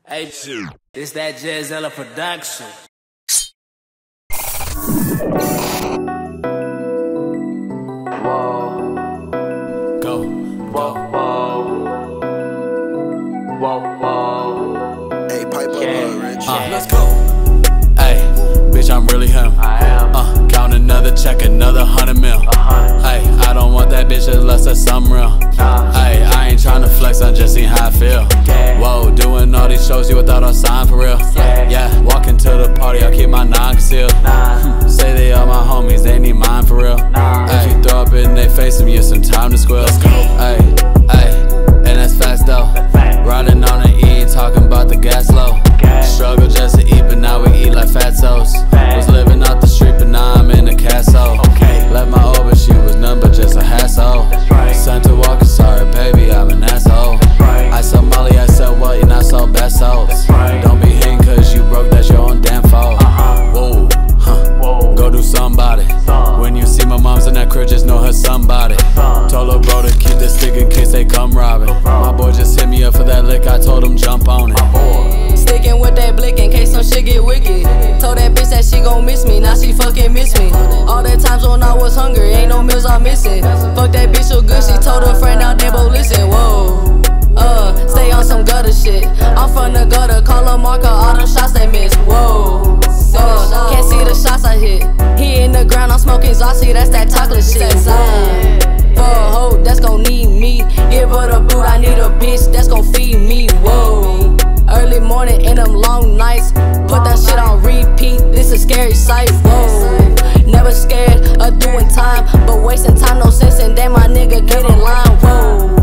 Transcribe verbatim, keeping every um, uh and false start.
Hey, this that TMZaydia production. Whoa. Go, Whoa, whoa. Whoa, whoa. Hey, pipe up, Yeah. uh, Rich. Uh, Let's go. Hey, bitch, I'm really him. I am Uh, count another check, another hundred mil. a hundred. Hey, I don't want that bitch unless that's something real. Nah. Hey, I ain't tryna flex, I just seen how I feel. Yeah. Whoa, doing all these shows you without a sign for real. Yeah. Yeah, walking to the party, I keep my nine concealed. Nah. Say they are my homies, they need mine for real. Nah. If you throw up in they face, them you some time to squill. Hey, hey, and that's facts though. Fact. Riding on the E, talking about the gas low. Gas. Struggle just to eat, but now we eat like fatsos. Fact. Was living out the street, but now I'm in the castle. Okay. Left my old, but she was none but just a hassle. That's right. Sent to walk, sorry baby, I'm an asshole. That's right. I sell Molly, I sell what, you're not so bad souls. That's right. Don't be hating cause you broke, that's your own damn fault. Uh-huh. Whoa, huh. Whoa. Go do somebody. Some. When you see my mom's in that crib, just know her somebody. Some. Told her bro to keep this stick in case they come robbing. My boy just hit me up for that lick, I told him jump on it. Boy. Sticking with that blick in case some shit get wicked. Told that bitch that she gon' miss me, now she fucking miss me. All the times when I was hungry, ain't no meals I'm missing. Fuck that bitch so good, she told her friend out there, but listen, whoa. Uh, stay on some gutter shit. I'm from the gutter, call a marker, all them shots they miss. Whoa. Uh, can't see the shots I hit. He in the ground, I'm smoking Zossi, that's that chocolate shit. Uh, for a hoe that's gon' need me. Give her the boot, I need a bitch that's gon' feed me. Whoa. Early morning in them long nights, put that shit on repeat, this a scary sight, whoa. Never scared of doing time, but wasting time no sense, and then my nigga get in line, whoa.